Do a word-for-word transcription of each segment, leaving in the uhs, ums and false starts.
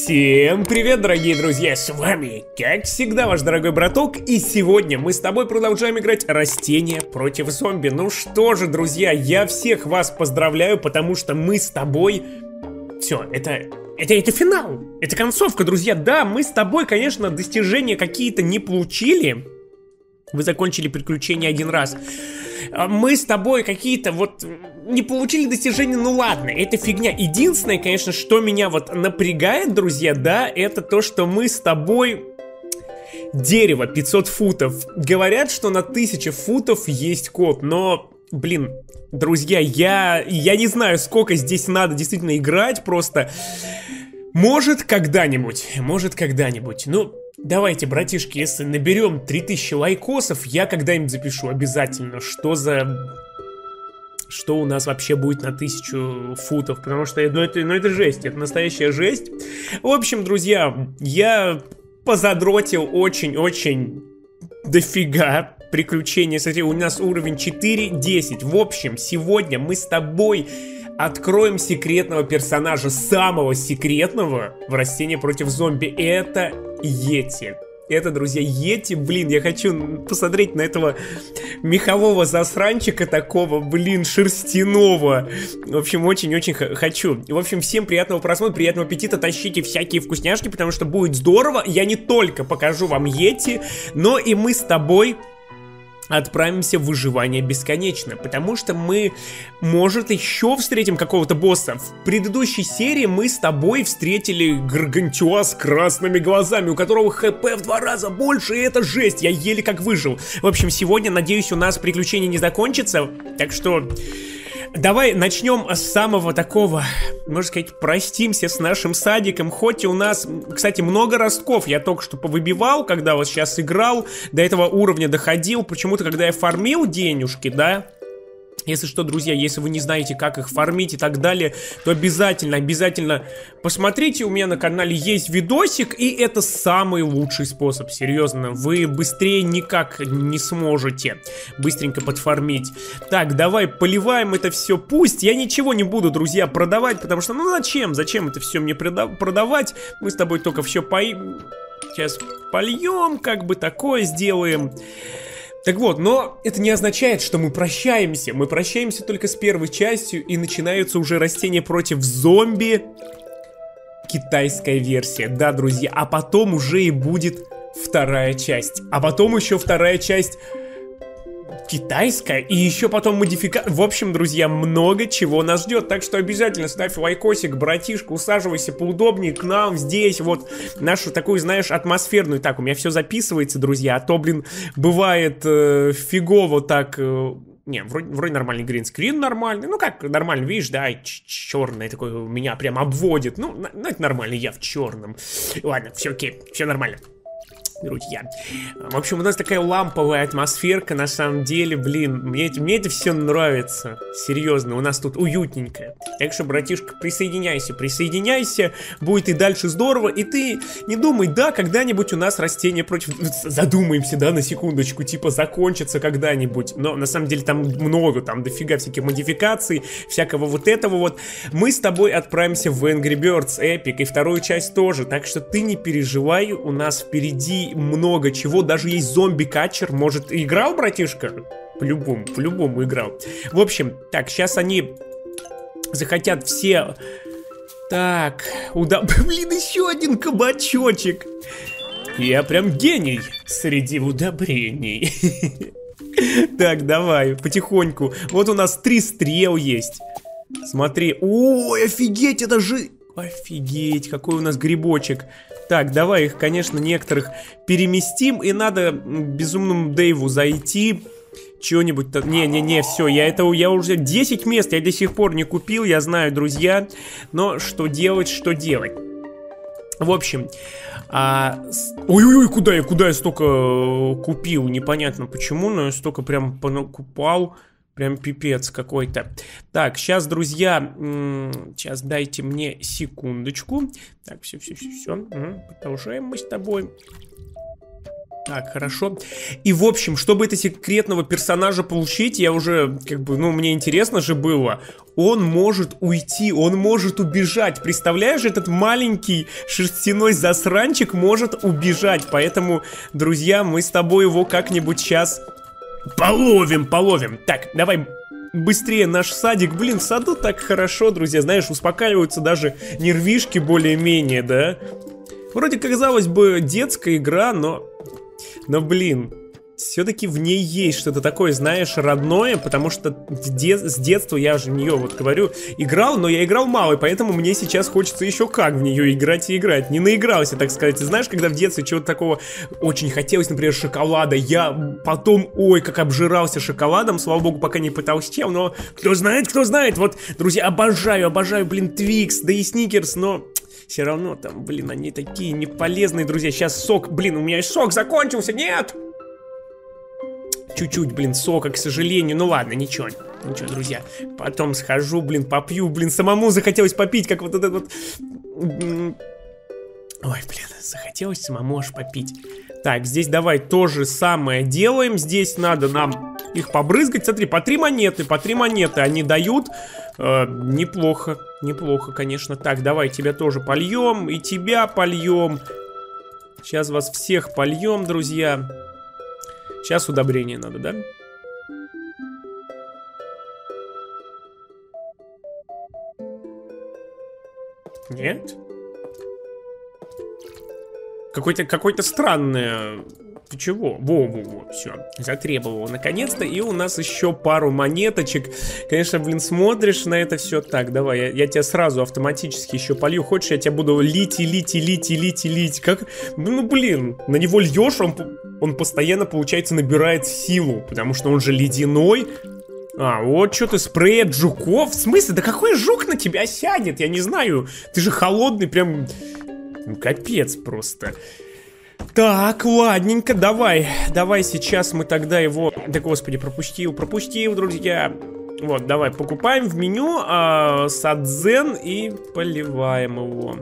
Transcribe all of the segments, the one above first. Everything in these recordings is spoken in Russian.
Всем привет, дорогие друзья, с вами, как всегда, ваш дорогой браток. И сегодня мы с тобой продолжаем играть растения против зомби. Ну что же, друзья, я всех вас поздравляю, потому что мы с тобой... Все, это... Это, это финал, это концовка, друзья. Да, мы с тобой, конечно, достижения какие-то не получили. Вы закончили приключения один раз. Мы с тобой какие-то вот не получили достижения, ну ладно, это фигня. Единственное, конечно, что меня вот напрягает, друзья, да, это то, что мы с тобой... Дерево пятьсот футов. Говорят, что на тысячу футов есть код, но, блин, друзья, я, я не знаю, сколько здесь надо действительно играть, просто... Может, когда-нибудь, может, когда-нибудь, ну... Давайте, братишки, если наберем три тысячи лайкосов, я когда-нибудь запишу обязательно, что за... Что у нас вообще будет на тысячу футов, потому что, ну это, ну это жесть, это настоящая жесть. В общем, друзья, я позадротил очень-очень дофига приключений. Смотри, у нас уровень четыре десять. В общем, сегодня мы с тобой... Откроем секретного персонажа, самого секретного в растении против зомби. Это Йети. Это, друзья, Йети, блин, я хочу посмотреть на этого мехового засранчика такого, блин, шерстяного. В общем, очень-очень хочу. В общем, всем приятного просмотра, приятного аппетита, тащите всякие вкусняшки, потому что будет здорово. Я не только покажу вам Йети, но и мы с тобой... отправимся в выживание бесконечно, потому что мы, может, еще встретим какого-то босса. В предыдущей серии мы с тобой встретили Гаргантюа с красными глазами, у которого хп в два раза больше, и это жесть, я еле как выжил. В общем, сегодня, надеюсь, у нас приключение не закончится, так что... Давай начнем с самого такого, можно сказать, простимся с нашим садиком. Хоть и у нас, кстати, много ростков. Я только что повыбивал, когда вот сейчас играл, до этого уровня доходил. Почему-то, когда я фармил денежки, да... Если что, друзья, если вы не знаете, как их фармить и так далее, то обязательно, обязательно посмотрите, у меня на канале есть видосик, и это самый лучший способ, серьезно, вы быстрее никак не сможете быстренько подфармить. Так, давай поливаем это все, пусть, я ничего не буду, друзья, продавать, потому что, ну зачем, зачем это все мне продавать, мы с тобой только все по... Сейчас польем, как бы такое сделаем. Так вот, но это не означает, что мы прощаемся. Мы прощаемся только с первой частью, и начинаются уже растения против зомби. Китайская версия, да, друзья. А потом уже и будет вторая часть. А потом еще вторая часть... китайская, и еще потом модификация. В общем, друзья, много чего нас ждет. Так что обязательно ставь лайкосик, братишка, усаживайся поудобнее к нам здесь, вот, нашу такую, знаешь, атмосферную. Так, у меня все записывается, друзья, а то, блин, бывает э, фигово так... Э, не, вроде, вроде нормальный гринскрин, нормальный. Ну как, нормально, видишь, да, черный такой у меня прям обводит. Ну, ну, это нормально, я в черном. Ладно, все окей, все нормально. Друзья. В общем, у нас такая ламповая атмосферка, на самом деле, блин, мне, мне это все нравится, серьезно, у нас тут уютненько. Так что, братишка, присоединяйся, присоединяйся, будет и дальше здорово, и ты не думай, да, когда-нибудь у нас растения против... Задумаемся, да, на секундочку, типа, закончится когда-нибудь, но на самом деле там много, там дофига всяких модификаций, всякого вот этого вот. Мы с тобой отправимся в Angry Birds Epic, и вторую часть тоже, так что ты не переживай, у нас впереди много чего, даже есть зомби-катчер. Может, играл, братишка? По-любому, по-любому играл. В общем, так, сейчас они захотят все... Так, уда... Блин, еще один кабачочек. Я прям гений среди удобрений. Так, давай, потихоньку. Вот у нас три стрел есть. Смотри. Ой, офигеть, это же... Офигеть, какой у нас грибочек. Так, давай их, конечно, некоторых переместим. И надо безумному Дэйву зайти. Чего-нибудь... Не-не-не, все, я это... Я уже десять мест я до сих пор не купил, я знаю, друзья. Но что делать, что делать? В общем... Ой-ой-ой, а... куда я, куда я столько купил? Непонятно почему, но я столько прям понакупал. Прям пипец какой-то. Так, сейчас, друзья, сейчас дайте мне секундочку. Так, все, все, все, все. Угу. Продолжаем мы с тобой. Так, хорошо. И, в общем, чтобы это секретного персонажа получить, я уже, как бы, ну, мне интересно же было. Он может уйти, он может убежать. Представляешь, этот маленький шерстяной засранчик может убежать. Поэтому, друзья, мы с тобой его как-нибудь сейчас половим, половим. Так, давай быстрее наш садик. Блин, в саду так хорошо, друзья. Знаешь, успокаиваются даже нервишки более-менее, да? Вроде, казалось бы, детская игра, но... Но, блин, все-таки в ней есть что-то такое, знаешь, родное, потому что де с детства я же в нее, вот говорю, играл, но я играл мало, и поэтому мне сейчас хочется еще как в нее играть и играть. Не наигрался, так сказать. И знаешь, когда в детстве чего-то такого очень хотелось, например, шоколада, я потом, ой, как обжирался шоколадом, слава богу, пока не потолстел, но кто знает, кто знает. Вот, друзья, обожаю, обожаю, блин, Твикс, да и Сникерс, но... Все равно там, блин, они такие неполезные, друзья. Сейчас сок, блин, у меня сок закончился, нет! Чуть-чуть, блин, сока, к сожалению. Ну ладно, ничего, ничего, друзья. Потом схожу, блин, попью, блин, самому захотелось попить, как вот этот вот... Ой, блин, захотелось самому аж попить. Так, здесь давай то же самое делаем. Здесь надо нам их побрызгать. Смотри, по три монеты, по три монеты они дают. Э, неплохо, неплохо, конечно. Так, давай тебя тоже польем, и тебя польем. Сейчас вас всех польем, друзья. Сейчас удобрение надо, да? Нет? Какой-то, какой-то странное... Ты чего? Во-во-во, все, затребовал наконец-то. И у нас еще пару монеточек. Конечно, блин, смотришь на это все. Так, давай, я, я тебя сразу автоматически еще полью. Хочешь, я тебя буду лить и лить и лить и лить и лить. Как? Ну, блин, на него льешь, он, он постоянно, получается, набирает силу. Потому что он же ледяной. А, вот что ты, спрей от жуков? В смысле? Да какой жук на тебя сядет? Я не знаю. Ты же холодный, прям... Ну, капец просто. Так, ладненько, давай. Давай сейчас мы тогда его... Да, господи, пропустил, пропустил, друзья. Вот, давай, покупаем в меню а, садзен и поливаем его.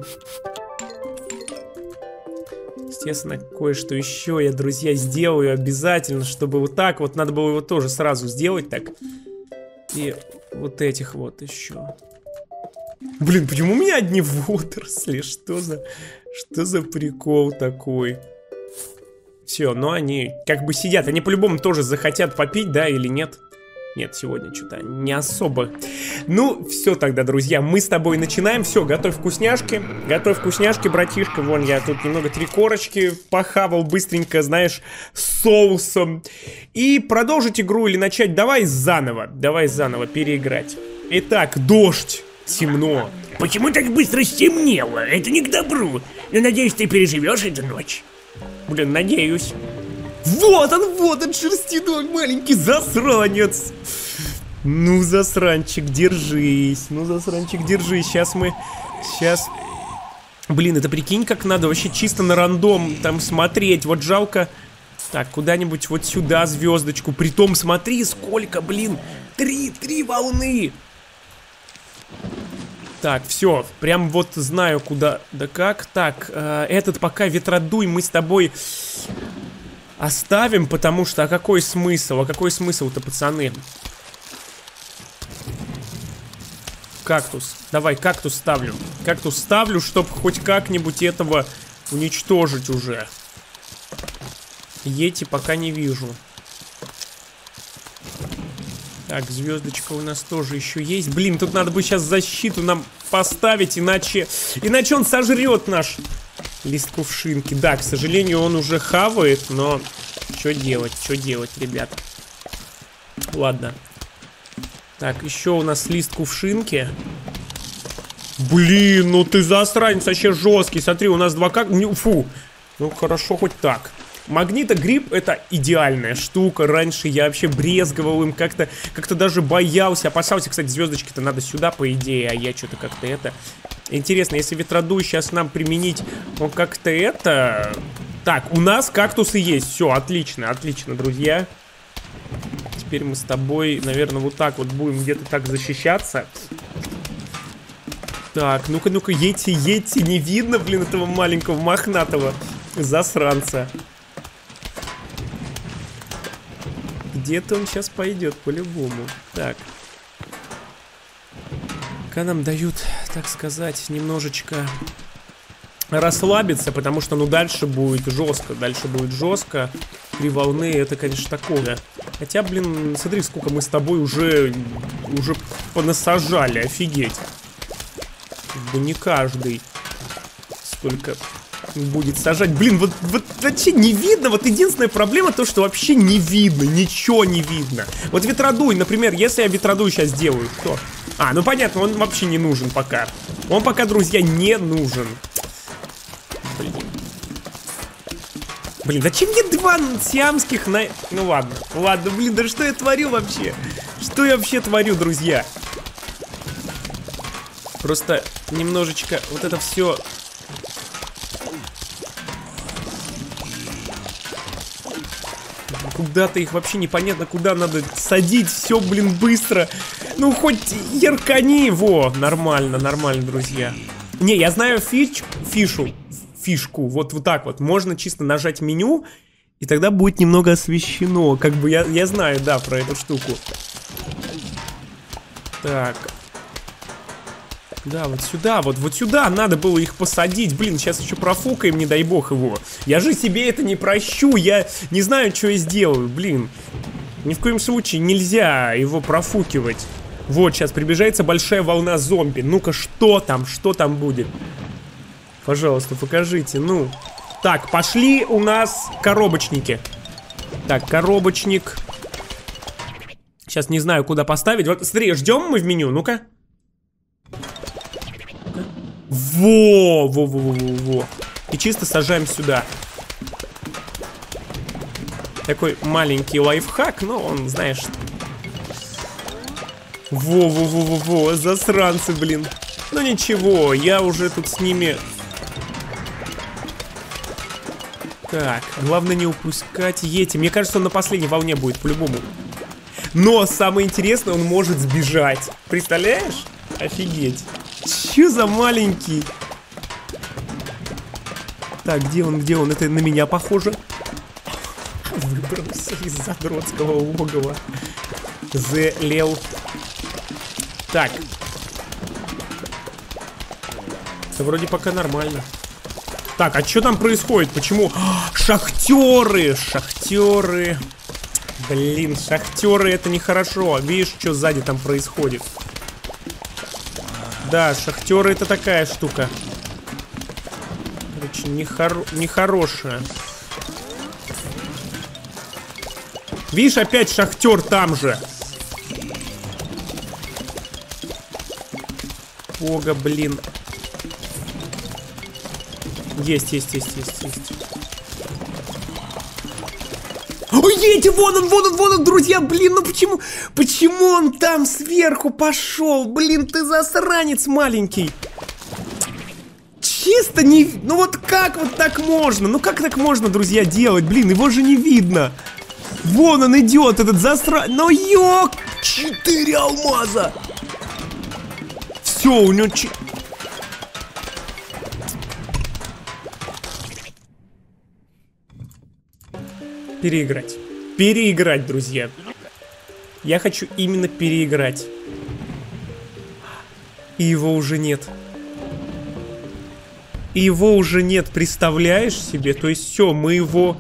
Естественно, кое-что еще я, друзья, сделаю обязательно, чтобы вот так вот, надо было его тоже сразу сделать, так. И вот этих вот еще. Блин, почему у меня одни водоросли? Что за... Что за прикол такой? Все, но они как бы сидят. Они по-любому тоже захотят попить, да, или нет? Нет, сегодня что-то не особо. Ну, все тогда, друзья, мы с тобой начинаем. Все, готовь вкусняшки. Готовь вкусняшки, братишка. Вон, я тут немного три корочки похавал быстренько, знаешь, с соусом. И продолжить игру или начать? Давай заново. Давай заново переиграть. Итак, дождь. Темно. Почему так быстро стемнело? Это не к добру. Но надеюсь, ты переживешь эту ночь. Блин, надеюсь. Вот он, вот он, шерстяной маленький засранец. Ну, засранчик, держись. Ну, засранчик, держись. Сейчас мы... Сейчас... Блин, это прикинь, как надо вообще чисто на рандом там смотреть. Вот жалко... Так, куда-нибудь вот сюда звездочку. Притом, смотри, сколько, блин. Три, три волны. Так, все, прям вот знаю куда, да как. Так, э, этот пока ветродуй мы с тобой оставим, потому что, а какой смысл, а какой смысл-то, пацаны? Кактус, давай, кактус ставлю. Кактус ставлю, чтобы хоть как-нибудь этого уничтожить уже. Йети пока не вижу. Так, звездочка у нас тоже еще есть. Блин, тут надо бы сейчас защиту нам поставить, иначе... Иначе он сожрет наш лист кувшинки. Да, к сожалению, он уже хавает, но... Что делать, что делать, ребят? Ладно. Так, еще у нас лист кувшинки. Блин, ну ты засранец вообще жесткий. Смотри, у нас два как... Фу. Ну, хорошо, хоть так. Магнитогриб — это идеальная штука. Раньше я вообще брезговал им, как-то как-то даже боялся, опасался. Кстати, звездочки-то надо сюда, по идее, а я что-то как-то это... Интересно, если ветродуй сейчас нам применить, он как-то это... Так, у нас кактусы есть. Все, отлично, отлично, друзья. Теперь мы с тобой, наверное, вот так вот будем где-то так защищаться. Так, ну-ка, ну-ка, Йети, Йети, не видно, блин, этого маленького мохнатого засранца. Где-то он сейчас пойдет по-любому. Так. Пока нам дают, так сказать, немножечко расслабиться, потому что, ну, дальше будет жестко. Дальше будет жестко. Три волны, это, конечно, такое. Хотя, блин, смотри, сколько мы с тобой уже, уже понасажали, офигеть. Как бы не каждый столько будет сажать. Блин, вот, вот вообще не видно. Вот единственная проблема то, что вообще не видно. Ничего не видно. Вот ветродуй, например, если я ветродуй сейчас сделаю, что? А, ну понятно, он вообще не нужен пока. Он пока, друзья, не нужен. Блин. Блин, зачем мне два сиамских на... Ну ладно, ладно, блин, да что я творю вообще? Что я вообще творю, друзья? Просто немножечко вот это все... Куда-то их вообще непонятно, куда надо садить. Все, блин, быстро. Ну, хоть яркани его. Нормально, нормально, друзья. Не, я знаю фич, фишу. Фишку, вот, вот так вот. Можно чисто нажать меню, и тогда будет немного освещено. Как бы я, я знаю, да, про эту штуку. Так. Да, вот сюда, вот, вот сюда надо было их посадить. Блин, сейчас еще профукаем, не дай бог его. Я же себе это не прощу, я не знаю, что я сделаю, блин. Ни в коем случае нельзя его профукивать. Вот, сейчас приближается большая волна зомби. Ну-ка, что там, что там будет? Пожалуйста, покажите, ну. Так, пошли у нас коробочники. Так, коробочник. Сейчас не знаю, куда поставить. Вот, смотри, ждем мы в меню, ну-ка. Во, во, во, во, во. И чисто сажаем сюда. Такой маленький лайфхак, но он, знаешь... Во, во, во, во, во, засранцы, блин. Ну ничего, я уже тут с ними... Так, главное не упускать Йети. Мне кажется, он на последней волне будет, по-любому. Но самое интересное, он может сбежать. Представляешь? Офигеть. Че за маленький? Так, где он, где он? Это на меня похоже. Выбрался из задротского логова. Залел. Так. Это вроде пока нормально. Так, а что там происходит? Почему? Шахтеры! Шахтеры! Блин, шахтеры, это нехорошо. Видишь, что сзади там происходит? Да, шахтеры это такая штука. Короче, нехоро... нехорошая. Видишь, опять шахтер там же. Бога, блин. Есть, есть, есть, есть, есть. Ой, едь, вон он, вон он, вон он, друзья, блин, ну почему, почему он там сверху пошел? Блин, ты засранец маленький. Чисто не... Ну вот как вот так можно? Ну как так можно, друзья, делать? Блин, его же не видно. Вон он идет, этот засранец. Ну ёк, четыре алмаза. Все, у него... Ч... Переиграть. Переиграть, друзья. Я хочу именно переиграть. И его уже нет. И его уже нет, представляешь себе? То есть все, мы его...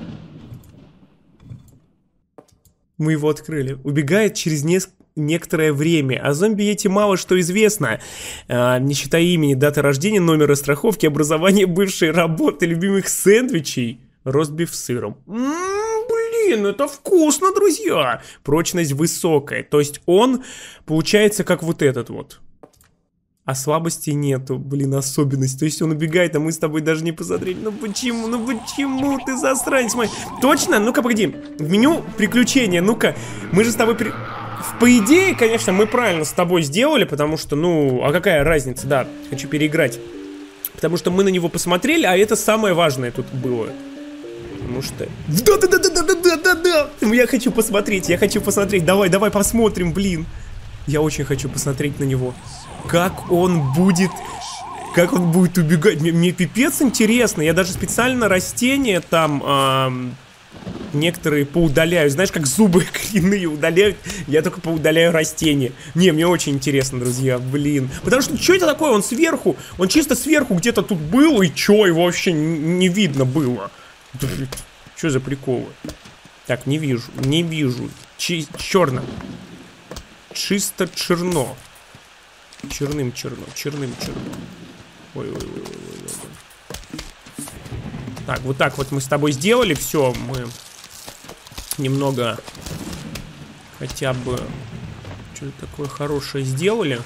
Мы его открыли. Убегает через несколько... некоторое время. О зомби Йети мало что известно, а, не считая имени, даты рождения, номера страховки, образования, бывшей работы, любимых сэндвичей, ростбиф с сыром. М-м, блин, это вкусно, друзья. Прочность высокая. То есть он получается как вот этот вот. А слабостей нету, блин, особенность. То есть он убегает, а мы с тобой даже не посмотрели. Ну почему, ну почему ты засранец мой? Точно? Ну-ка, погоди. В меню приключения, ну-ка. Мы же с тобой... При... По идее, конечно, мы правильно с тобой сделали, потому что, ну, а какая разница, да, хочу переиграть. Потому что мы на него посмотрели, а это самое важное тут было. Потому что... Да-да-да-да-да-да-да-да! Я хочу посмотреть, я хочу посмотреть, давай, давай посмотрим, блин. Я очень хочу посмотреть на него. Как он будет... Как он будет убегать, мне, мне пипец интересно. Я даже специально растения там... Эм... некоторые поудаляю. Знаешь, как зубы коренные удаляют, я только поудаляю растения. Не, мне очень интересно, друзья, блин. Потому что, что это такое? Он сверху, он чисто сверху где-то тут был, и чё, его вообще не видно было. Что за приколы? Так, не вижу, не вижу. Чи черно. Чисто черно. Черным черно, черным черно. Ой, ой, ой, ой, ой, ой. Так, вот так вот мы с тобой сделали. Все, мы немного хотя бы что-то такое хорошее сделали.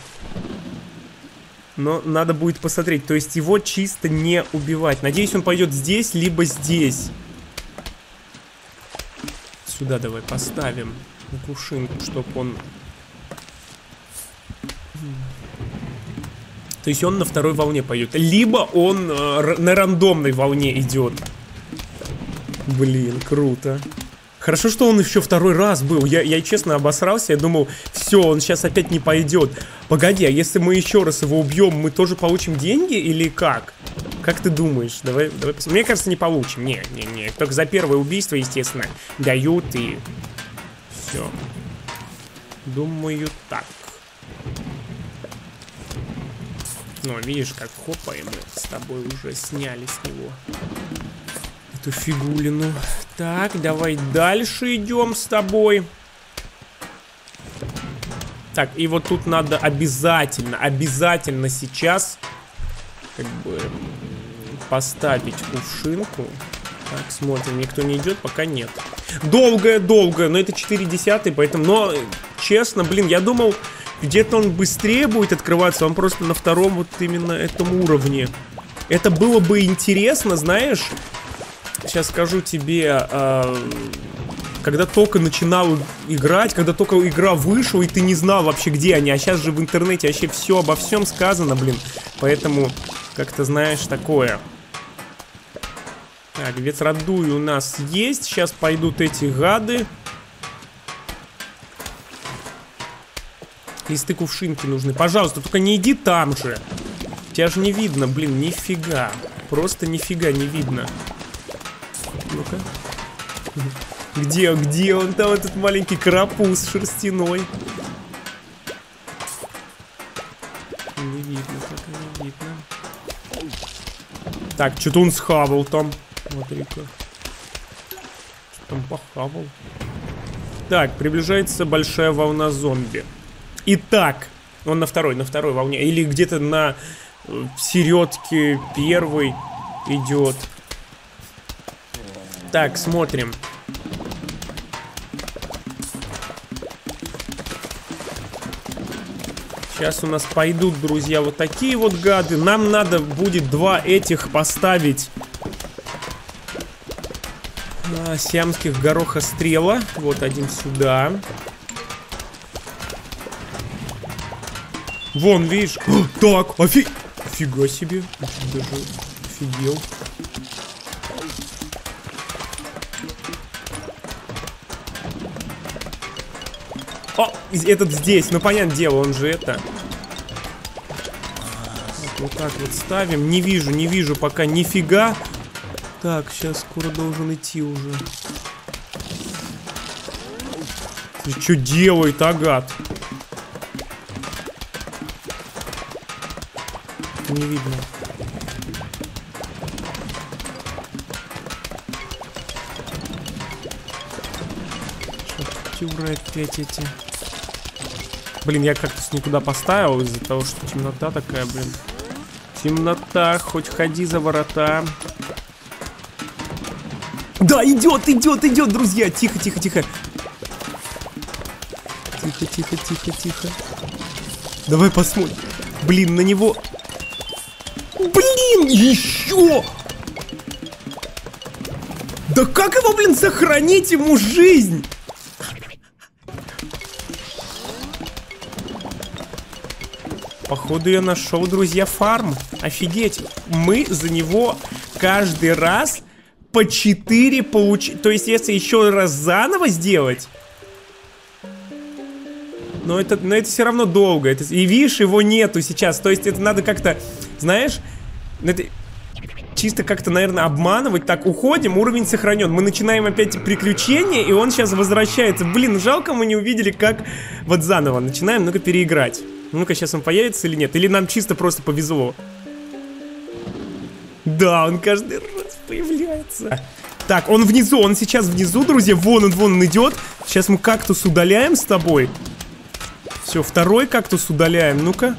Но надо будет посмотреть. То есть его чисто не убивать. Надеюсь, он пойдет здесь, либо здесь. Сюда давай поставим на кувшинку, чтобы он... То есть он на второй волне пойдет. Либо он э, на рандомной волне идет. Блин, круто. Хорошо, что он еще второй раз был. Я, я честно обосрался. Я думал, все, он сейчас опять не пойдет. Погоди, а если мы еще раз его убьем, мы тоже получим деньги или как? Как ты думаешь? Давай, давай посмотрим. Мне кажется, не получим. Не, не, не. Только за первое убийство, естественно, дают и все. Думаю, так. Ну, видишь, как хопа, и мы с тобой уже сняли с него эту фигулину. Так, давай дальше идем с тобой. Так, и вот тут надо обязательно, обязательно сейчас как бы поставить кувшинку. Так, смотрим, никто не идет, пока нет. Долгая-долгая, но это четыре десятых, поэтому, но, честно, блин, я думал... Где-то он быстрее будет открываться, он просто на втором вот именно этом уровне. Это было бы интересно, знаешь, сейчас скажу тебе, э, когда только начинал играть, когда только игра вышла, и ты не знал вообще, где они. А сейчас же в интернете вообще все обо всем сказано, блин. Поэтому, как-то, знаешь, такое. Так, ветродуй у нас есть, сейчас пойдут эти гады. Листы кувшинки нужны. Пожалуйста, только не иди там же. Тебя же не видно, блин, нифига. Просто нифига не видно. Ну-ка. Где, где он там, этот маленький карапуз шерстяной? Не видно, пока не видно. Так, что-то он схавал там. Смотри-ка. Что там похавал? Так, приближается большая волна зомби. Итак, он на второй, на второй волне. Или где-то на середке первой идет. Так, смотрим. Сейчас у нас пойдут, друзья, вот такие вот гады. Нам надо будет два этих поставить. А, сиамских горохострела. Вот один сюда. Вон, видишь? Так, офи... офига себе. Даже офигел. О, этот здесь. Ну, понятное дело, он же это... Вот, вот так вот ставим. Не вижу, не вижу пока нифига. Так, сейчас скоро должен идти уже. Ты что делает, агат? Не видно. Тюры опять эти. Блин, я кактус никуда поставил из-за того, что темнота такая, блин. Темнота, хоть ходи за ворота. Да, идет, идет, идет, друзья. Тихо, тихо, тихо. Тихо, тихо, тихо, тихо. Давай посмотрим. Блин, на него... Блин, еще! Да как его, блин, сохранить ему жизнь? Походу я нашел, друзья, фарм. Офигеть. Мы за него каждый раз по четыре получим. То есть если еще раз заново сделать... Но это, но это все равно долго. Это, и видишь, его нету сейчас. То есть это надо как-то, знаешь, это чисто как-то, наверное, обманывать. Так, уходим, уровень сохранен. Мы начинаем опять приключения, и он сейчас возвращается. Блин, жалко, мы не увидели, как... Вот заново начинаем, ну-ка переиграть. Ну-ка, сейчас он появится или нет? Или нам чисто просто повезло? Да, он каждый раз появляется. Так, он внизу, он сейчас внизу, друзья. Вон он, вон он идет. Сейчас мы кактус удаляем с тобой. Все, второй кактус удаляем, ну-ка.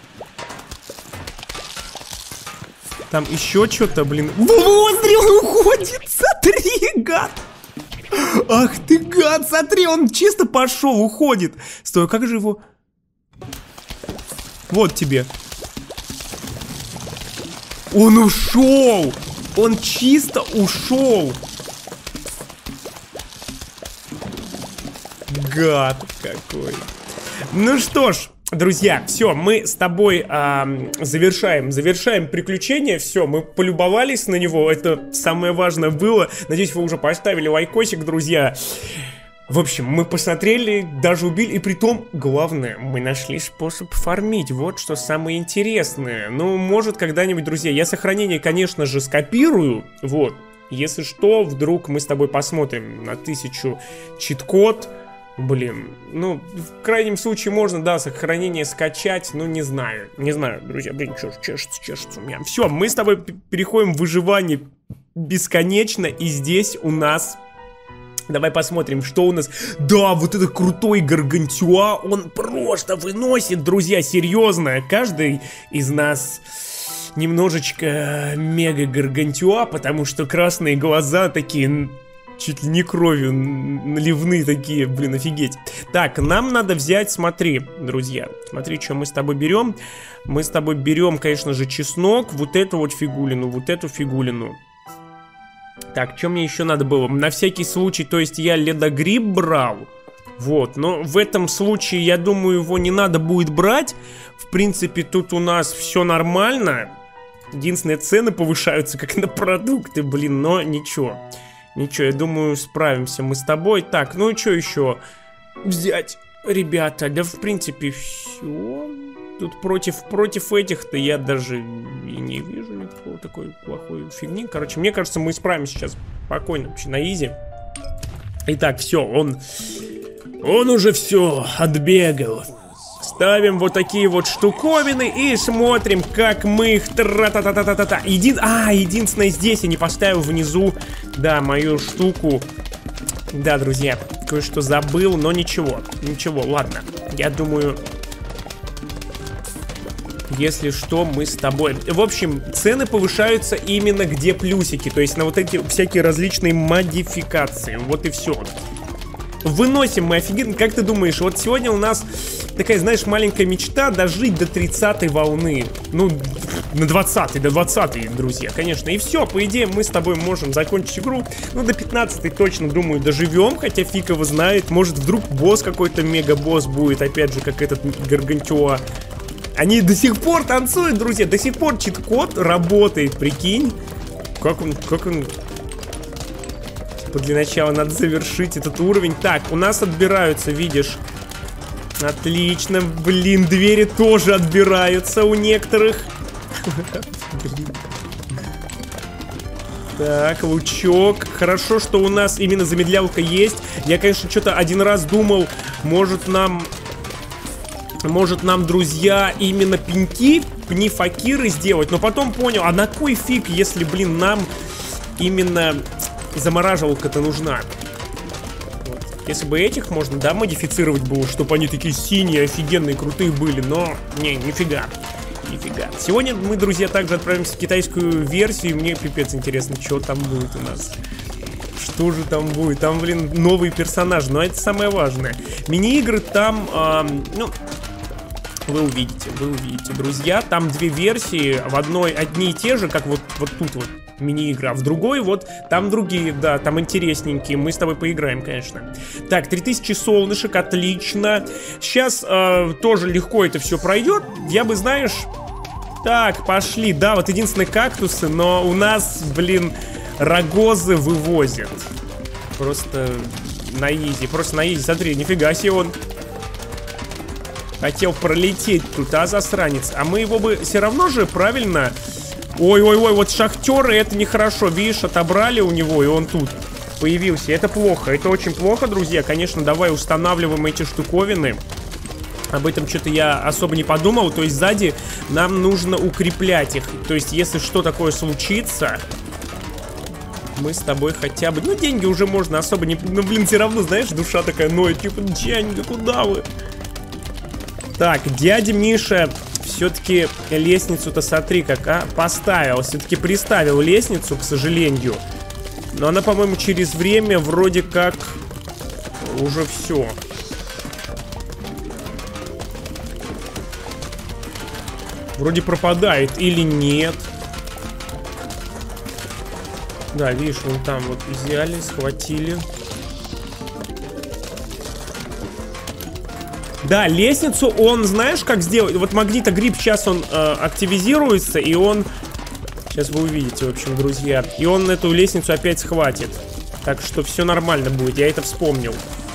Там еще что-то, блин. Во-во, смотри, он уходит. Смотри, гад. Ах ты, гад, смотри, он чисто пошел, уходит. Стой, как же его... Вот тебе. Он ушел. Он чисто ушел. Гад какой. Ну что ж, друзья, все, мы с тобой э, завершаем, завершаем приключение. Все, мы полюбовались на него. Это самое важное было. Надеюсь, вы уже поставили лайкосик, друзья. В общем, мы посмотрели, даже убили, и притом, главное, мы нашли способ фармить. Вот что самое интересное. Ну, может, когда-нибудь, друзья, я сохранение, конечно же, скопирую. Вот, если что, вдруг мы с тобой посмотрим на тысячу чит-код. Блин, ну, в крайнем случае можно, да, сохранение скачать, ну, не знаю, не знаю, друзья, блин, что ж, чешется, чешется у меня. Все, мы с тобой переходим в выживание бесконечно, и здесь у нас... Давай посмотрим, что у нас. Да, вот это крутой Гаргантюа, он просто выносит, друзья, серьезно. Каждый из нас немножечко мега Гаргантюа, потому что красные глаза такие, чуть ли не кровью наливные такие, блин, офигеть. Так, нам надо взять, смотри, друзья, смотри, что мы с тобой берем. Мы с тобой берем, конечно же, чеснок, вот эту вот фигулину, вот эту фигулину. Так, что мне еще надо было? На всякий случай, то есть я ледогриб брал. Вот, но в этом случае, я думаю, его не надо будет брать. В принципе, тут у нас все нормально. Единственное, цены повышаются, как на продукты, блин, но ничего. Ничего, я думаю, справимся мы с тобой. Так, ну и что еще взять, ребята? Да, в принципе, все. Тут против, против этих-то я даже и не вижу никакой такой плохой фигни. Короче, мне кажется, мы справимся сейчас спокойно, вообще на изи. Итак, все, он... Он уже все отбегал. Ставим вот такие вот штуковины и смотрим, как мы их... Тра-та-та-та-та-та. Един... А, единственное, здесь я не поставил внизу, да, мою штуку. Да, друзья, кое-что забыл, но ничего. Ничего, ладно. Я думаю... Если что, мы с тобой. В общем, цены повышаются именно где плюсики. То есть на вот эти всякие различные модификации. Вот и все. Выносим мы офигенно. Как ты думаешь, вот сегодня у нас такая, знаешь, маленькая мечта дожить до тридцатой волны. Ну, на двадцатой, до двадцатой, друзья, конечно. И все, по идее, мы с тобой можем закончить игру. Ну, до пятнадцатой точно, думаю, доживем. Хотя фиг его знает. Может, вдруг босс какой-то мега-босс будет. Опять же, как этот Гаргантюа. Они до сих пор танцуют, друзья. До сих пор чит-код работает, прикинь. Как он, как он... Типа для начала надо завершить этот уровень. Так, у нас отбираются, видишь. Отлично, блин, двери тоже отбираются у некоторых. Так, лучок. Хорошо, что у нас именно замедлялка есть. Я, конечно, что-то один раз думал, может нам... Может нам, друзья, именно пеньки, пни-факиры сделать. Но потом понял, а на кой фиг, если, блин, нам именно замораживалка-то нужна. Вот. Если бы этих можно, да, модифицировать было, чтобы они такие синие, офигенные, крутые были. Но, не, нифига. Нифига. Сегодня мы, друзья, также отправимся в китайскую версию. Мне пипец интересно, что там будет у нас. Что же там будет? Там, блин, новый персонаж. Но это самое важное. Мини-игры там, э, ну... Вы увидите, вы увидите, друзья. Там две версии. В одной одни и те же, как вот, вот тут вот мини-игра. В другой вот там другие, да, там интересненькие. Мы с тобой поиграем, конечно. Так, три тысячи солнышек, отлично. Сейчас э, тоже легко это все пройдет. Я бы, знаешь... Так, пошли. Да, вот единственные кактусы, но у нас, блин, рогозы вывозят. Просто на изи, просто на изи. Смотри, нифига себе он... Хотел пролететь тут, а, засранец. А мы его бы все равно же правильно Ой-ой-ой, вот шахтеры, это нехорошо. Видишь, отобрали у него, и он тут появился. Это плохо, это очень плохо, друзья. Конечно, давай устанавливаем эти штуковины. Об этом что-то я особо не подумал. То есть сзади нам нужно укреплять их. То есть если что такое случится, мы с тобой хотя бы... Ну, деньги уже можно особо не... Ну, блин, все равно, знаешь, душа такая ноет. Типа, деньги, куда вы? Так, дядя Миша все-таки лестницу-то, смотри, как, а, поставил. Все-таки приставил лестницу, к сожалению. Но она, по-моему, через время вроде как уже все. Вроде пропадает или нет. Да, видишь, вон там вот взяли, схватили. Да, лестницу он, знаешь, как сделать? Вот магнитогриб сейчас он э, активизируется, и он... Сейчас вы увидите, в общем, друзья. И он эту лестницу опять схватит. Так что все нормально будет, я это вспомнил.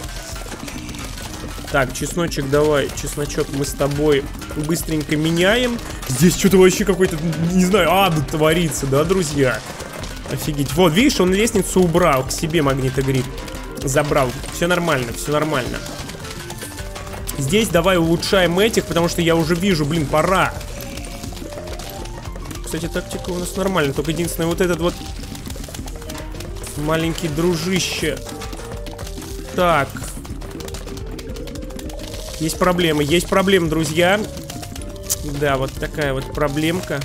Так, чесночек давай, чесночок мы с тобой быстренько меняем. Здесь что-то вообще какой-то, не знаю, ад творится, да, друзья? Офигеть. Вот, видишь, он лестницу убрал к себе, магнитогриб. Забрал. Все нормально, все нормально. Здесь давай улучшаем этих, потому что я уже вижу, блин, пора. Кстати, тактика у нас нормальная. Только единственное, вот этот вот маленький дружище. Так. Есть проблемы, есть проблемы, друзья. Да, вот такая вот проблемка.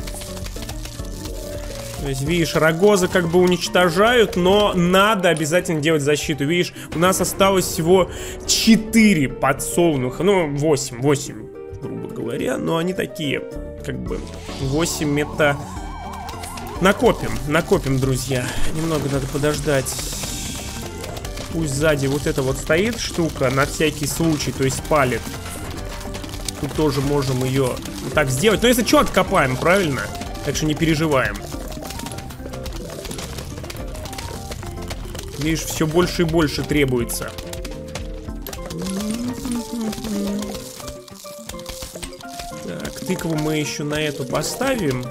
То есть, видишь, рогоза как бы уничтожают, но надо обязательно делать защиту. Видишь, у нас осталось всего четыре подсолнуха. Ну, восемь, восемь, грубо говоря. Но они такие, как бы, восемь это... Накопим, накопим, друзья. Немного надо подождать. Пусть сзади вот эта вот стоит штука, на всякий случай, то есть палит. Тут тоже можем ее вот так сделать. Но если что, откопаем, правильно? Так что не переживаем. Видишь, все больше и больше требуется. Так, тыкву мы еще на эту поставим.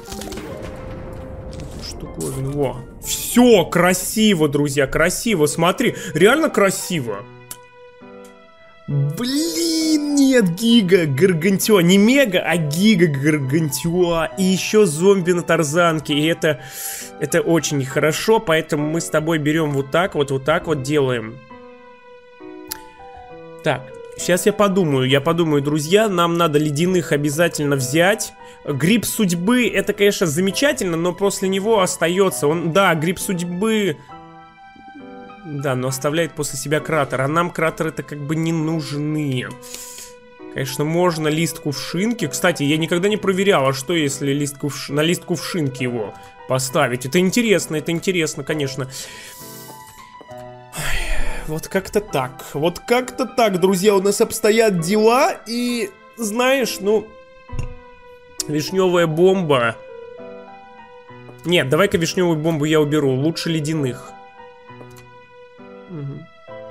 Эту штуковину. Во. Все красиво, друзья, красиво. Смотри, реально красиво. Блин, нет, гига гаргантюа. Не мега, а гига гаргантюа. И еще зомби на тарзанке. И это, это очень хорошо. Поэтому мы с тобой берем вот так вот, вот так вот делаем. Так, сейчас я подумаю, я подумаю, друзья. Нам надо ледяных обязательно взять. Гриб судьбы, это, конечно, замечательно, но после него остается. Он, да, гриб судьбы... Да, но оставляет после себя кратер. А нам кратеры-то как бы не нужны. Конечно, можно лист кувшинки. Кстати, я никогда не проверял, а что если лист кувш... на лист кувшинки его поставить. Это интересно, это интересно, конечно. Ой, вот как-то так. Вот как-то так, друзья, у нас обстоят дела. И, знаешь, ну... Вишневая бомба. Нет, давай-ка вишневую бомбу я уберу. Лучше ледяных. Угу.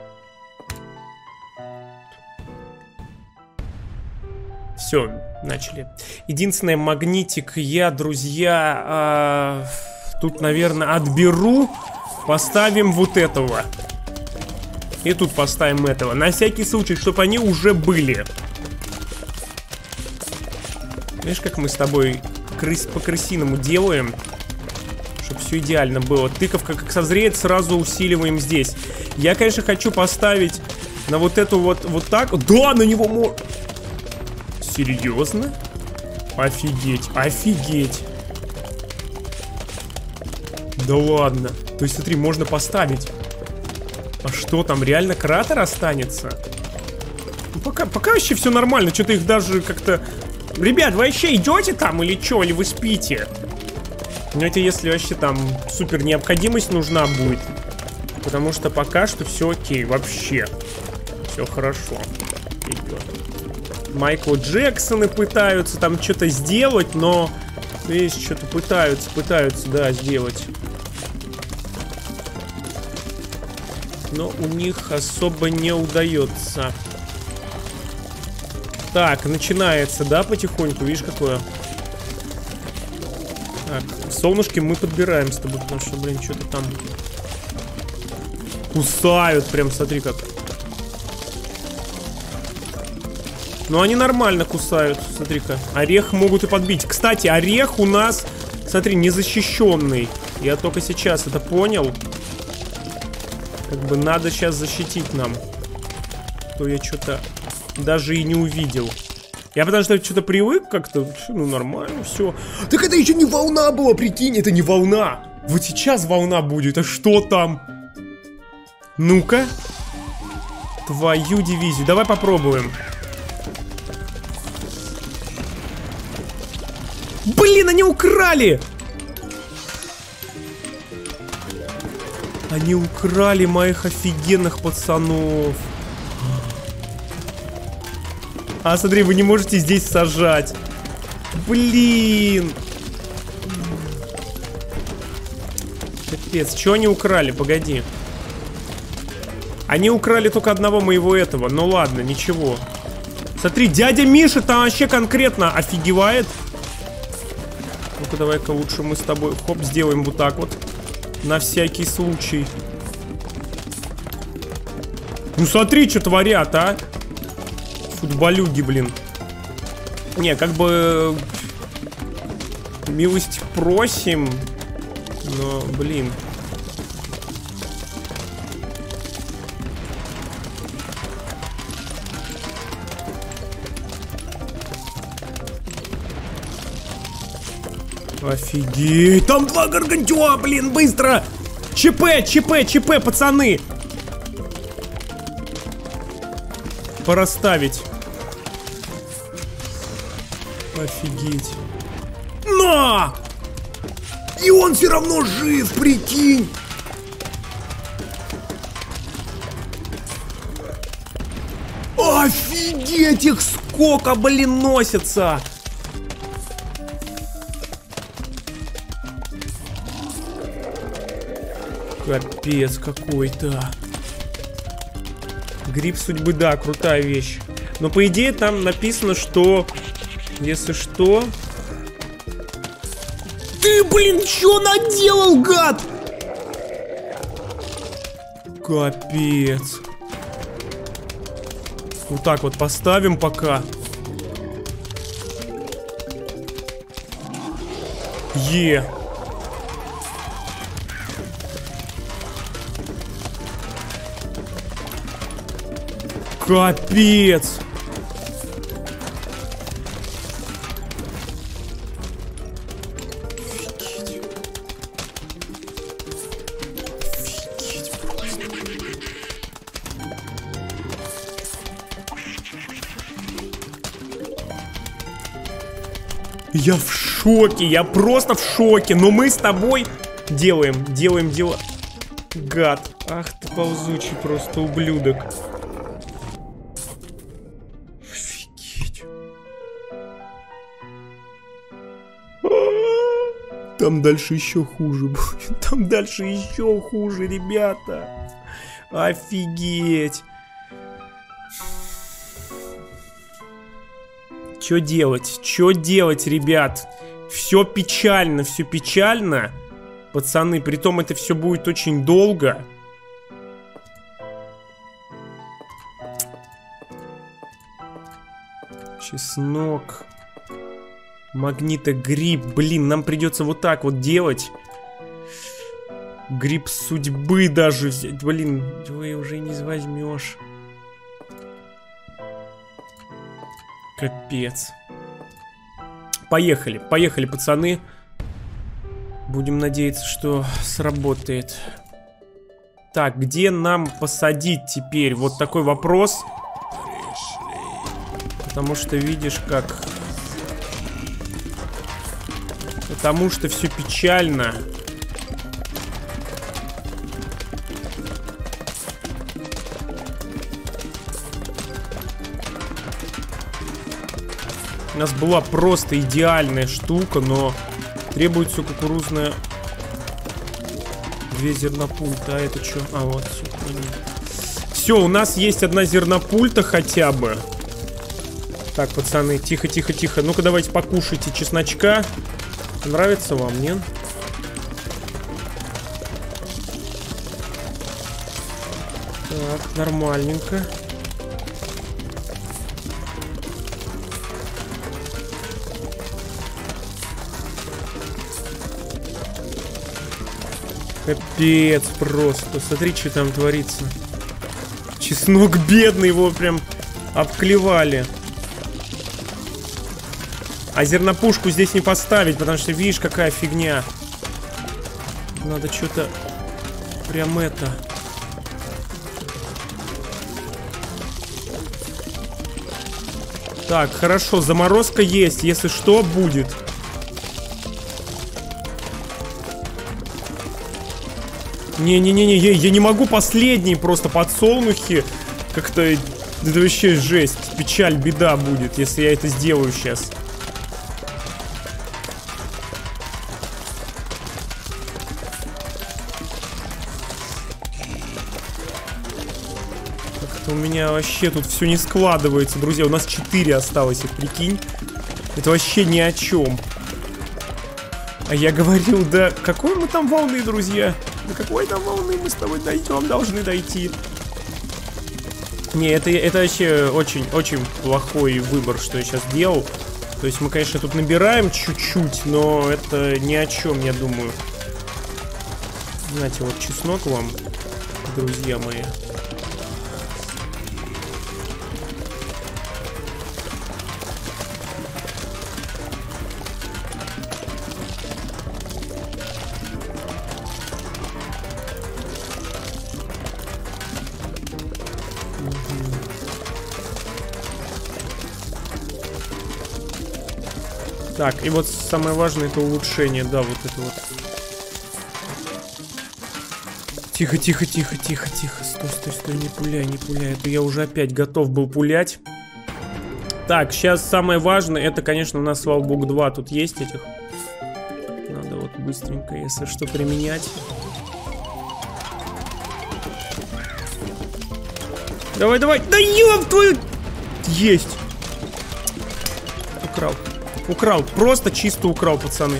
Все, начали. Единственное, магнитик я, друзья, э, тут, наверное, отберу. Поставим вот этого. И тут поставим этого. На всякий случай, чтобы они уже были. Видишь, как мы с тобой крыс по-крысиному делаем? Чтобы все идеально было. Тыковка как созреет, сразу усиливаем здесь. Я, конечно, хочу поставить на вот эту вот, вот так. Да, на него можно... Серьезно? Офигеть, офигеть. Да ладно. То есть, смотри, можно поставить. А что там, реально кратер останется? Ну, пока, пока вообще все нормально. Что-то их даже как-то... Ребят, вы вообще идете там или что? Или вы спите? Ну, это если вообще там супер необходимость нужна будет. Потому что пока что все окей, вообще. Все хорошо. Идет. Майкл Джексоны пытаются там что-то сделать, но... Видишь, что-то пытаются, пытаются, да, сделать. Но у них особо не удается. Так, начинается, да, потихоньку. Видишь, какое... Так, Солнышки мы подбираем с тобой, потому что, блин, что-то там кусают, прям, смотри как. Ну, они нормально кусают, смотри-ка. Орех могут и подбить. Кстати, орех у нас, смотри, незащищенный. Я только сейчас это понял. Как бы надо сейчас защитить нам. То я что-то даже и не увидел. Я потому что что-то привык как-то. Ну, нормально, все. Так это еще не волна была, прикинь, это не волна. Вот сейчас волна будет, а что там? Ну-ка. Твою дивизию, давай попробуем. Блин, они украли! Они украли моих офигенных пацанов. А, смотри, вы не можете здесь сажать. Блин. Капец, что они украли? Погоди. Они украли только одного моего этого. Ну ладно, ничего. Смотри, дядя Миша там вообще конкретно офигевает. Ну-ка, давай-ка лучше мы с тобой, хоп, сделаем вот так вот. На всякий случай. Ну смотри, что творят, а. Футболюги, блин. Не, как бы... Милость просим. Но, блин. Офигеть, там два гаргантюа, блин, быстро! ЧП, ЧП, ЧП, пацаны! Пораставить. Офигеть. На! И он все равно жив, прикинь! Офигеть, их сколько, блин, носится! Капец какой-то. Гриб судьбы, да, крутая вещь. Но по идее там написано, что если что... Ты, блин, что наделал, гад? Капец. Вот так вот поставим пока. Е. Капец! Офигеть. Офигеть просто. Я в шоке, я просто в шоке. Но мы с тобой делаем, делаем дело. Гад. Ах ты ползучий просто ублюдок. Там дальше еще хуже будет. Там дальше еще хуже, ребята. Офигеть. Что делать? Что делать, ребят? Все печально, все печально. Пацаны, притом это все будет очень долго. Чеснок. Магнитогриб. Блин, нам придется вот так вот делать. Гриб судьбы даже взять. Блин, вы уже не возьмешь. Капец. Поехали, поехали, пацаны. Будем надеяться, что сработает. Так, где нам посадить теперь? Вот такой вопрос. Потому что видишь, как... Потому что все печально. У нас была просто идеальная штука, но требуется кукурузная... Две зернопульта, а это что? А, вот, все, все, у нас есть одна зернопульта хотя бы. Так, пацаны, тихо, тихо, тихо. Ну-ка, давайте покушайте чесночка. Нравится вам, нет? Так, нормальненько. Капец просто. Смотри, что там творится. Чеснок бедный, его прям обклевали. А зернопушку здесь не поставить, потому что видишь, какая фигня. Надо что-то прям это... Так, хорошо, заморозка есть, если что, будет. Не-не-не-не, я, я не могу последние просто подсолнухи. Как-то это вообще жесть, печаль, беда будет, если я это сделаю сейчас. Как-то у меня вообще тут все не складывается, друзья. У нас четыре осталось, их прикинь. Это вообще ни о чем. А я говорил, да какой мы там волны, друзья? До какой там волны мы с тобой дойдем, должны дойти. Не, это, это вообще очень-очень плохой выбор, что я сейчас делал. То есть мы, конечно, тут набираем чуть-чуть, но это ни о чем, я думаю. Знаете, вот чеснок вам, друзья мои. Так, и вот самое важное — это улучшение, да, вот это вот. Тихо, тихо, тихо, тихо, тихо. Стой, стой, стой, не пуляй, не пуляй. Это я уже опять готов был пулять. Так, сейчас самое важное — это, конечно, у нас Валбук два тут есть этих. Надо вот быстренько, если что, применять. Давай, давай. Да ёб твою... Есть. Украл. Украл, просто чисто украл, пацаны.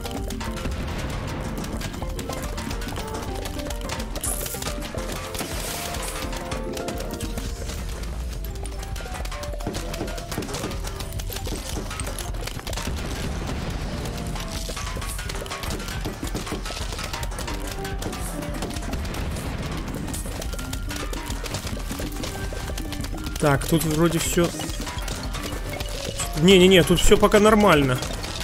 Так, тут вроде все... Не-не-не, тут все пока нормально.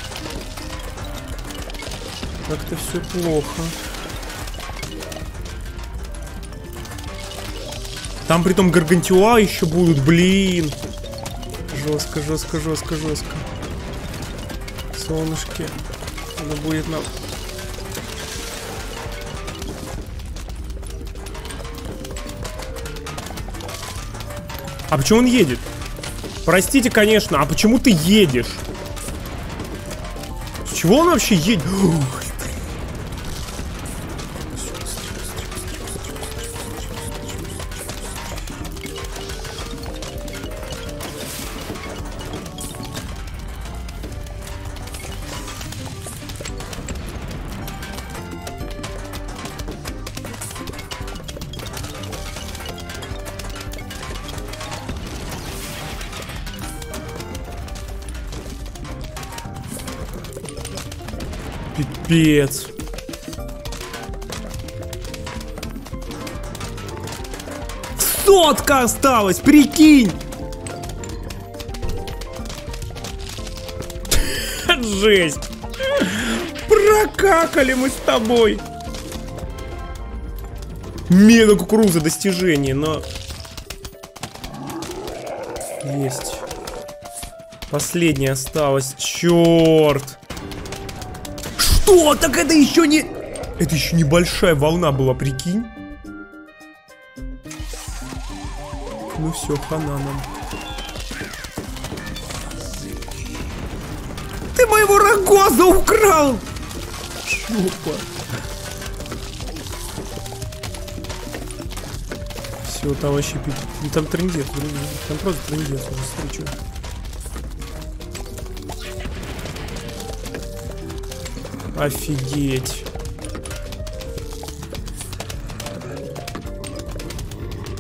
Как-то все плохо. Там притом гаргантюа еще будут, блин. Жестко, жестко, жестко, жестко. Солнышки. Надо будет нам... А почему он едет? Простите, конечно, а почему ты едешь? С чего он вообще едет? Пипец. Сотка осталась, прикинь. Жесть. Прокакали мы с тобой. Мега кукуруза достижение, но... Есть. Последняя осталась. Черт. Что? Так это еще не... Это еще небольшая волна была, прикинь. Ну все, хана нам. Ты моего рогоза украл! Шопа. Все, там вообще... Там трындец, там просто трындец уже встречу. Офигеть.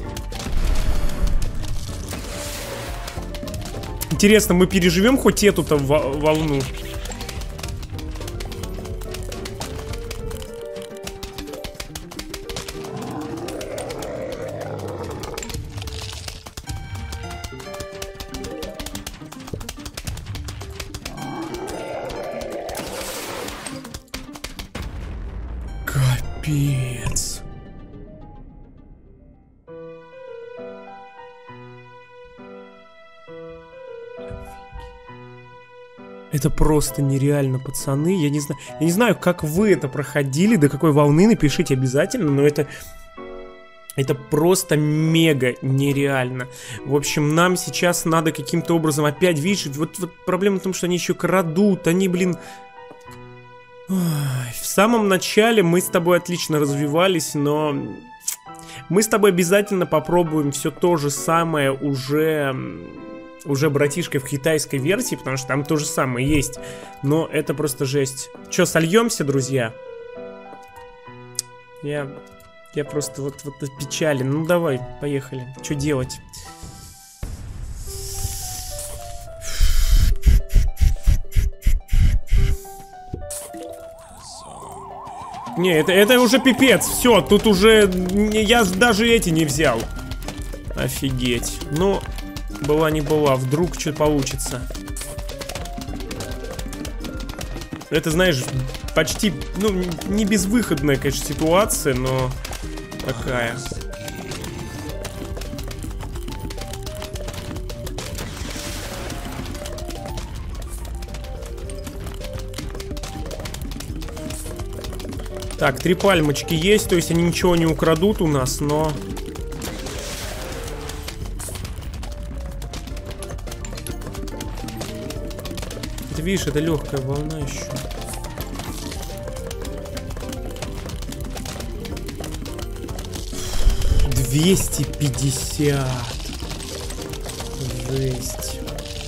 Интересно, мы переживем хоть эту-то волну? Капец. Это просто нереально, пацаны. Я не знаю, я не знаю, как вы это проходили, до какой волны, напишите обязательно, но это... Это просто мега нереально. В общем, нам сейчас надо каким-то образом опять, видишь, вот, вот проблема в том, что они еще крадут, они, блин... Ой, в самом начале мы с тобой отлично развивались, но... Мы с тобой обязательно попробуем все то же самое уже... Уже, братишка, в китайской версии, потому что там то же самое есть. Но это просто жесть. Че, сольемся, друзья? Я... Я просто вот, вот печален. Ну давай, поехали. Что делать? Не, это, это уже пипец. Все, тут уже... Я даже эти не взял. Офигеть. Ну, была не была. Вдруг что получится. Это, знаешь, почти... Ну, не безвыходная, конечно, ситуация, но... Такая. Так, три пальмочки есть, то есть они ничего не украдут у нас, но... Ты видишь, это легкая волна еще. двести пятьдесят. Жесть.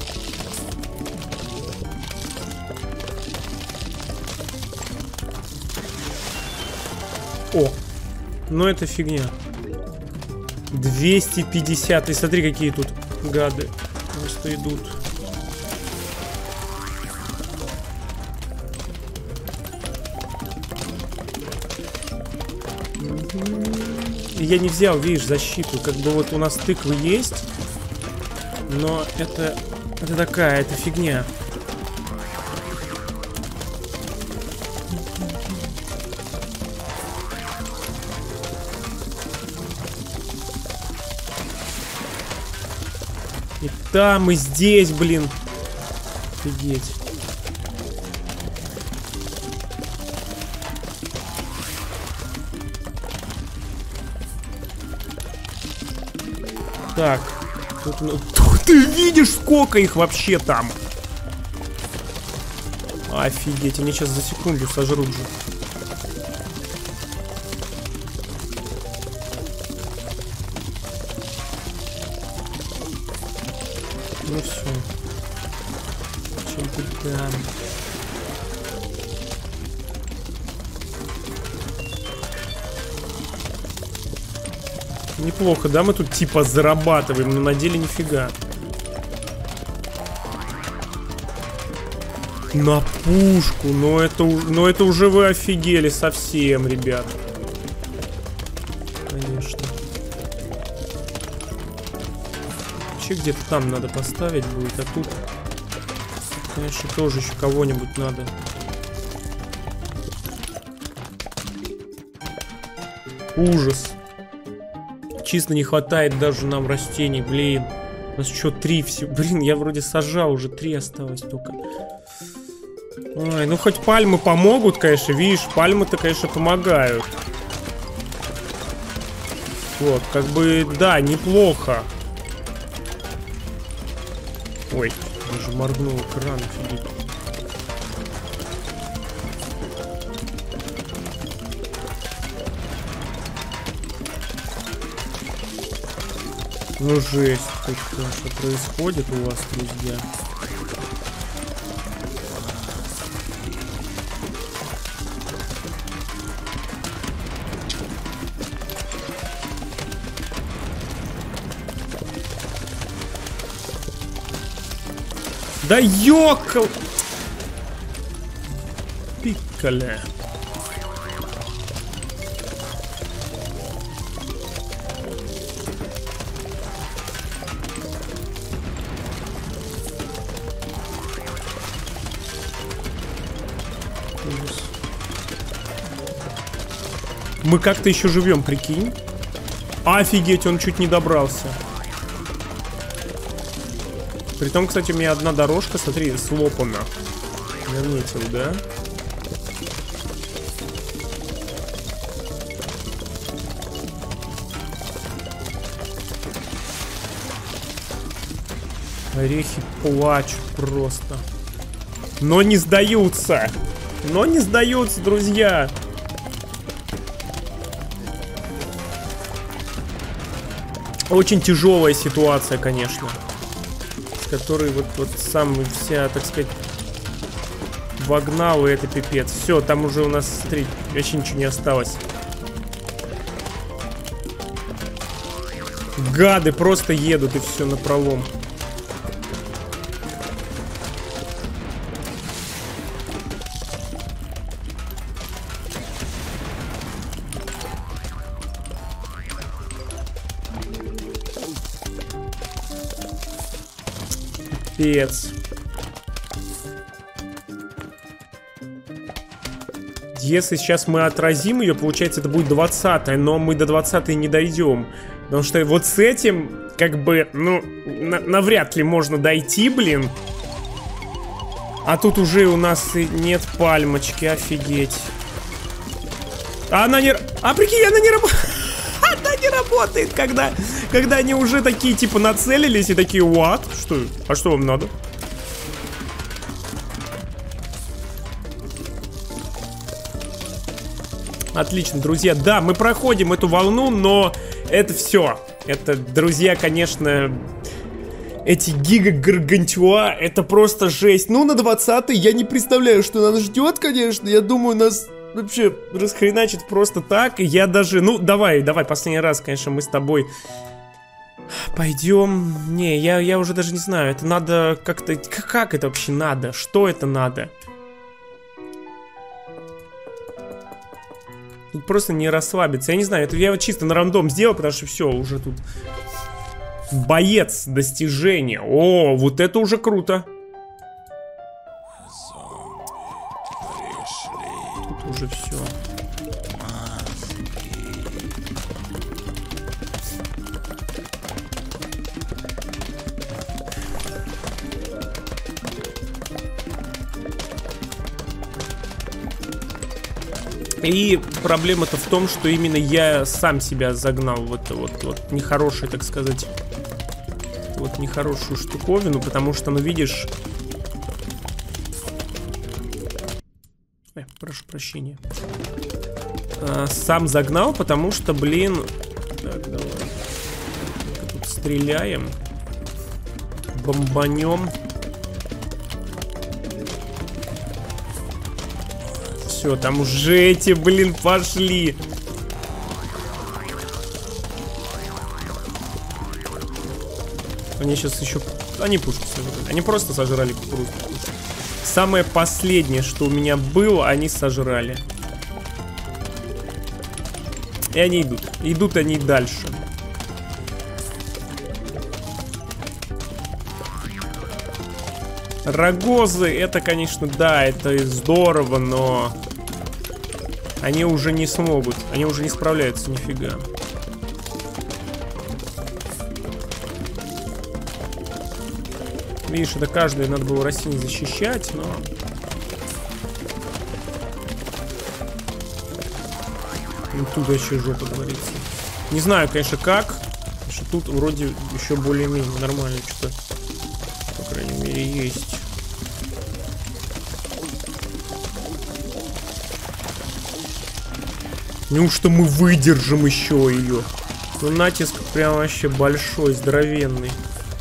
О, ну это фигня. двести пятьдесят. И смотри, какие тут гады просто идут. Я не взял, видишь, защиту. Как бы вот у нас тыквы есть. Но это... Это такая, это фигня. И там, и здесь, блин. Офигеть. Так, тут, ну, ты видишь, сколько их вообще там? Офигеть, они сейчас за секунду сожрут же. Ну все. Чем-то там. Неплохо, да, мы тут типа зарабатываем, но на деле нифига. На пушку, но это, но это уже вы офигели совсем, ребят. Конечно. Вообще где-то там надо поставить будет, а тут, конечно, тоже еще кого-нибудь надо. Ужас. Чисто не хватает даже нам растений, блин. У нас что, три всего? Блин, я вроде сажал, уже три осталось только. Ой, ну хоть пальмы помогут, конечно, видишь, пальмы-то, конечно, помогают. Вот, как бы, да, неплохо. Ой, даже моргнул экран, офигеть. Ну жесть, что происходит у вас, друзья? Да ёкал! Пикколя. Мы как-то еще живем, прикинь. Офигеть, он чуть не добрался. Притом, кстати, у меня одна дорожка, смотри, слопана. Заметил, да? Орехи плачут просто. Но не сдаются. Но не сдаются, друзья. Очень тяжелая ситуация, конечно. С которой вот, вот сам вся, так сказать, вогнал, и это пипец. Все, там уже у нас, смотри, вообще ничего не осталось. Гады просто едут, и все напролом. Пипец. Если сейчас мы отразим ее, получается, это будет двадцатая, но мы до двадцатой не дойдем. Потому что вот с этим, как бы, ну, на навряд ли можно дойти, блин. А тут уже у нас и нет пальмочки, офигеть. А она не... А прикинь, она не работает. Она не работает, когда... Когда они уже такие, типа, нацелились и такие, what? Что? А что вам надо? Отлично, друзья. Да, мы проходим эту волну, но это все. Это, друзья, конечно, эти гига-гаргантюа, это просто жесть. Ну, на двадцатой я не представляю, что нас ждет, конечно. Я думаю, нас вообще расхреначит просто так. И я даже... Ну, давай, давай, последний раз, конечно, мы с тобой... Пойдем. Не, я, я уже даже не знаю. Это надо как-то... Как это вообще надо? Что это надо? Тут просто не расслабиться. Я не знаю, это я вот чисто на рандом сделал, потому что все, уже тут... Боец достижения. О, вот это уже круто. Тут уже все. И проблема-то в том, что именно я сам себя загнал в это вот, вот нехорошее, так сказать, вот нехорошую штуковину, потому что, ну видишь... Э, прошу прощения. А, сам загнал, потому что, блин... Так, давай. Тут стреляем. Бомбанем. Все, там уже эти, блин, пошли. Они сейчас еще... Они пушку сожрали. Они просто сожрали кукурузу. Самое последнее, что у меня было, они сожрали. И они идут. Идут они дальше. Рогозы, это, конечно, да, это здорово, но... Они уже не смогут. Они уже не справляются, нифига. Видишь, это каждое надо было растение защищать, но... Ну, тут вообще жопа творится. Не знаю, конечно, как. Потому что тут вроде еще более-менее нормально что-то, по крайней мере, есть. Неужто мы выдержим еще ее? Ну, натиск прям вообще большой, здоровенный.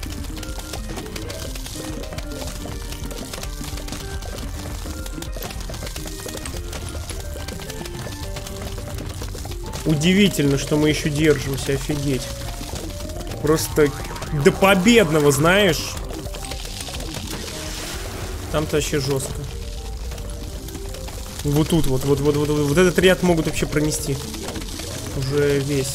Удивительно, что мы еще держимся, офигеть. Просто до победного, знаешь. Там-то вообще жестко. Вот тут, вот, вот, вот, вот, вот этот ряд могут вообще пронести. Уже весь.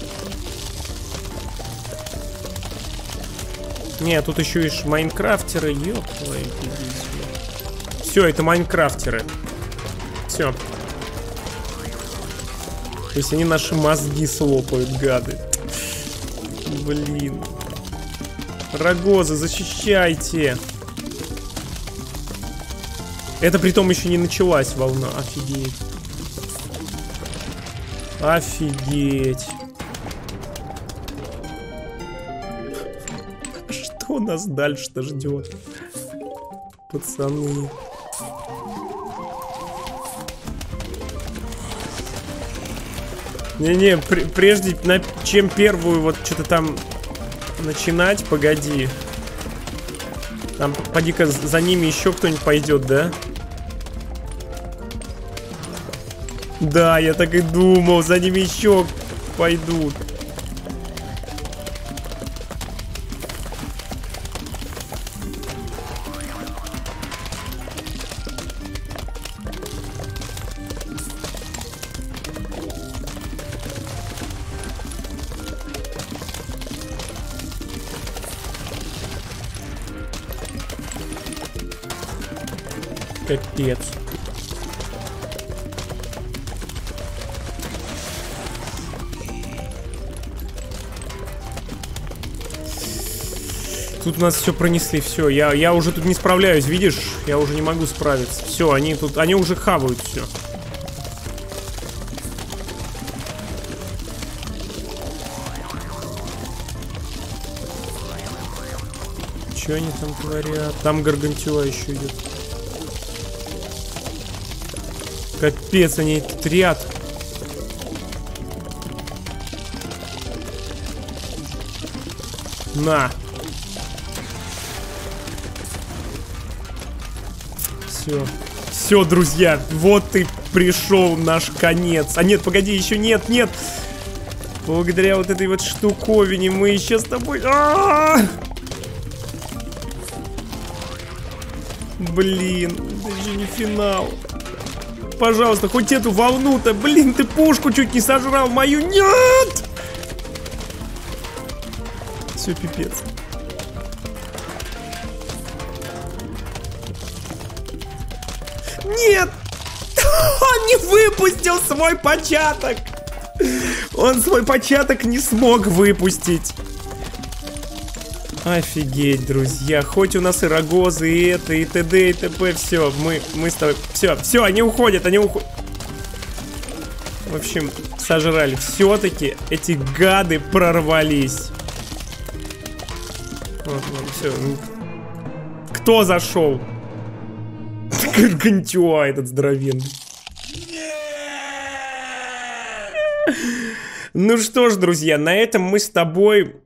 Не, тут еще и майнкрафтеры, ёп твою. Все, это майнкрафтеры. Все. То есть они наши мозги слопают, гады. Блин. Рогозы, защищайте. Это притом еще не началась волна. Офигеть. Офигеть. Что нас дальше-то ждет? Пацаны. Не-не, пр прежде на чем первую вот что-то там начинать, погоди. Там, поди-ка, за ними еще кто-нибудь пойдет, да? Да, я так и думал, за ними еще пойдут. Капец. Тут у нас все пронесли, все. Я, я уже тут не справляюсь, видишь? Я уже не могу справиться. Все, они тут, они уже хавают все. Че они там творят? Там Гаргантюа еще идет. Капец, они тут ряд. На. Все. Все, друзья. Вот и пришел наш конец. А нет, погоди, еще нет, нет. Благодаря вот этой вот штуковине мы еще с тобой... А-а-а! Блин, это еще не финал. Пожалуйста, хоть эту волну-то. Блин, ты пушку чуть не сожрал мою. Нет! Все, пипец. Нет! Он не выпустил свой початок. Он свой початок не смог выпустить. Офигеть, друзья. Хоть у нас и рогозы, и это, и т.д. и т.п. Все, мы, мы с тобой... Все, все, они уходят, они уходят. В общем, сожрали. Все-таки эти гады прорвались. Вот, вот, все. Кто зашел? Гаргантюа этот здоровенный. Ну что ж, друзья, на этом мы с тобой...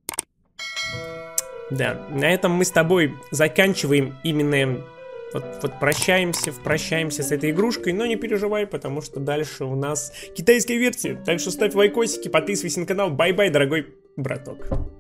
Да, на этом мы с тобой заканчиваем именно... Вот, вот прощаемся, прощаемся с этой игрушкой, но не переживай, потому что дальше у нас китайская версия. Так что ставь лайкосики, подписывайся на канал. Бай-бай, дорогой браток.